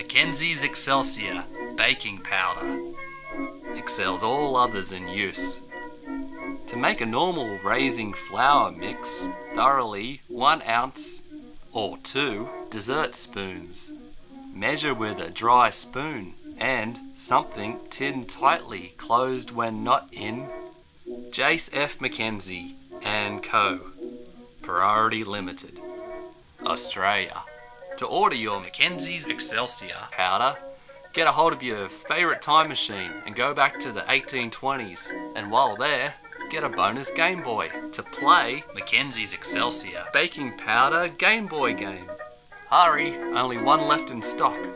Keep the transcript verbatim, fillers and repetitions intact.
McKenzie's Excelsior baking powder excels all others in use. To make a normal raising flour mix thoroughly, one ounce or two dessert spoons. Measure with a dry spoon and something tinned tightly closed when not in. Jace F. McKenzie and Co. Priority Limited, Australia. To order your McKenzie's Excelsior powder, get a hold of your favourite time machine and go back to the eighteen twenties, and while there, get a bonus Game Boy to play McKenzie's Excelsior baking powder Game Boy game. Hurry, only one left in stock.